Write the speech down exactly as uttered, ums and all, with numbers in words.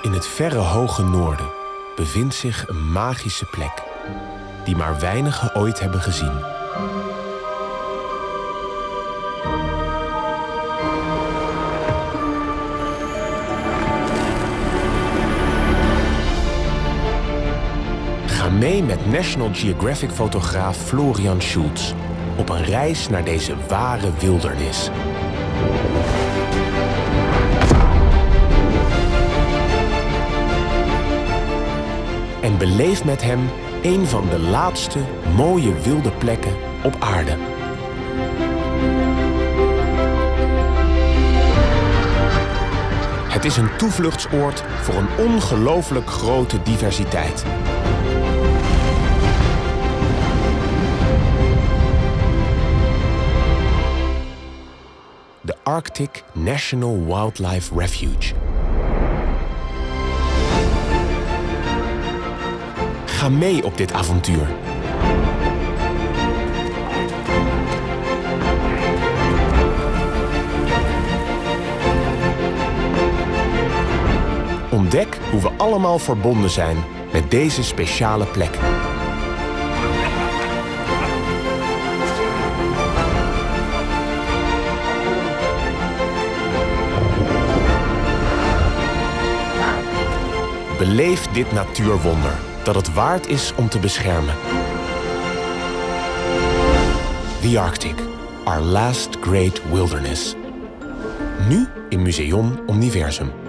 In het verre hoge noorden bevindt zich een magische plek die maar weinigen ooit hebben gezien. Ga mee met National Geographic-fotograaf Florian Schultz op een reis naar deze ware wildernis. En beleef met hem een van de laatste mooie wilde plekken op aarde. Het is een toevluchtsoord voor een ongelooflijk grote diversiteit. De Arctic National Wildlife Refuge. Ga mee op dit avontuur. Ontdek hoe we allemaal verbonden zijn met deze speciale plek. Beleef dit natuurwonder dat het waard is om te beschermen. The Arctic, our last great wilderness. Nu in Museum Omniversum.